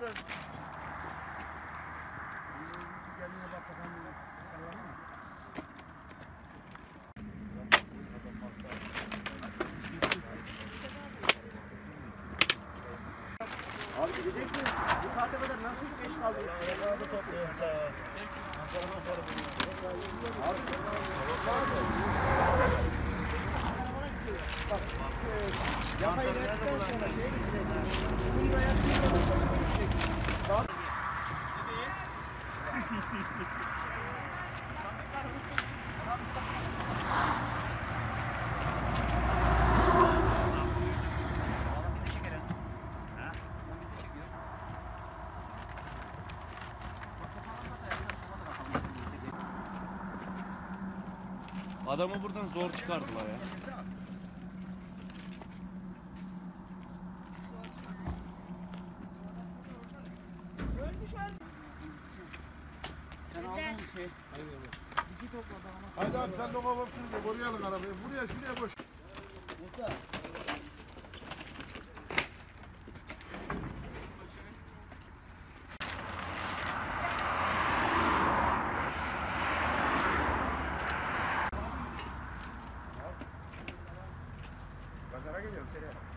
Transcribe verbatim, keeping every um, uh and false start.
biraz. Kendine bak bakalım. Sallama mı? Abi gideceksin. Bu saate kadar nasıl geç kaldın? Arada topluyorum sağ ol. Antrenman sonra buluyorum. Abi. Bak. Yakayı verdikten sonra şeye gidecek. Bunu da yapacak. Daha... Adamı buradan zor çıkardılar ya. Sen aldın mı şey? Haydi abi sen de kovapsın diye koruyalım arabayı. Buraya şuraya koş. Musa. Pazara geliyorum seni.